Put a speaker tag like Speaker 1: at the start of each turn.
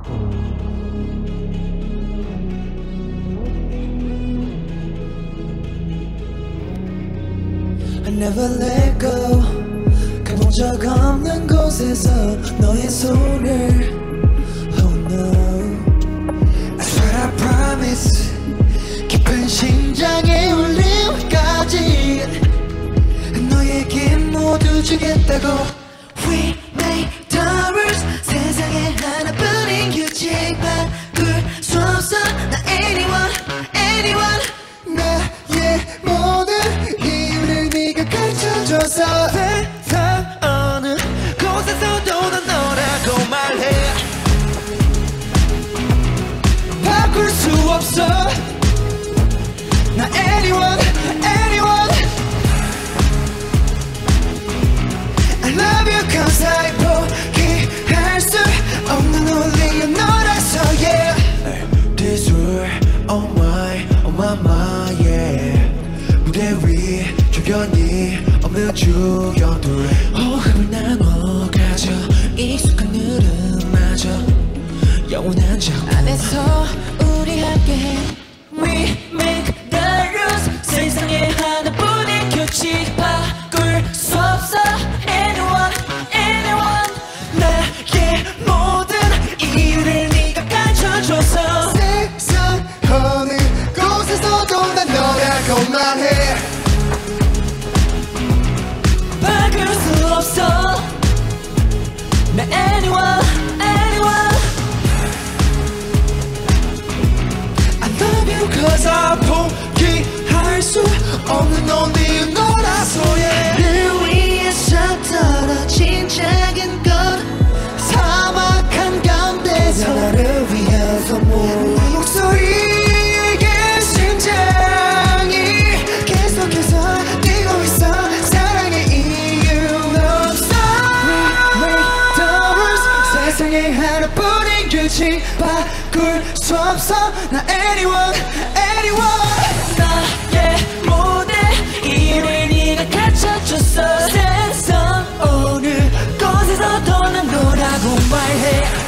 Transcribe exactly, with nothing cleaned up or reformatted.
Speaker 1: I never let go. 가본 적 없는 곳에서 너의 손을 Oh no I swear I promise 깊은 심장의 울림까지 너에게 모두 주겠다고 We make the rules 세상에 하나뿐인 규칙 바꿀 수 없어 나 anyone anyone 나의 모든 이유를 네가 가르쳐줘서 세상 어느 곳에서도 난 너라고 말해 바꿀 수 없어 나 anyone anyone I love you cause I 포기할 수 없는 only you 너라서 yeah This world oh my oh my my yeah 무대 위 주변이 없는 주연들 호흡을 나눠가져 익숙한 흐름마저 영원한 적 안에서 우리 함께해 We make the rules 세상에 하나뿐인 규칙 바꿀 수 없어 Anyone anyone 나의 모든 이유를 네가 가르쳐줘서 세상 어느 곳에서도 난 너라고 말해 바꿀 수 없어 나 anyone anyone I love you cause I 포기할 수 없는 only you 너라서 yeah 늘 위에서 떨어진 작은 것 사막 한가운데서 나를 위해서 내 목소리에 심장이 계속해서 뛰고 있어 사랑의 이유는 없어 We make the rules 세상에 하나뿐인 규칙 바꿀 수 없어 나 anyone anyone 나의 모든 이유를 네가 가르쳐줬어 세상 어느 곳에서도 난 너라고 말해